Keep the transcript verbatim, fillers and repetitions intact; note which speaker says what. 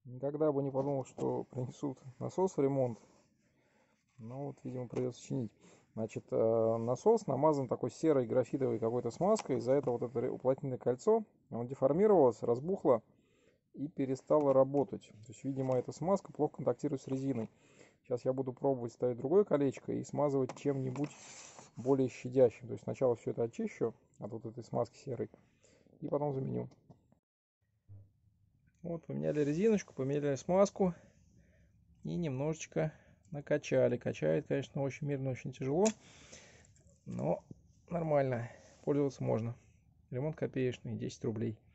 Speaker 1: Никогда бы не подумал, что принесут насос в ремонт. Но вот, видимо, придется чинить. Значит, э, насос намазан такой серой графитовой какой-то смазкой. Из-за этого вот это уплотнительное кольцо, оно деформировалось, разбухло и перестало работать. То есть, видимо, эта смазка плохо контактирует с резиной. Сейчас я буду пробовать ставить другое колечко и смазывать чем-нибудь более щадящим. То есть сначала все это очищу от вот этой смазки серой и потом заменю. Вот, поменяли резиночку, поменяли смазку и немножечко накачали. Качает, конечно, очень медленно, очень тяжело, но нормально, пользоваться можно. Ремонт копеечный, десять рублей.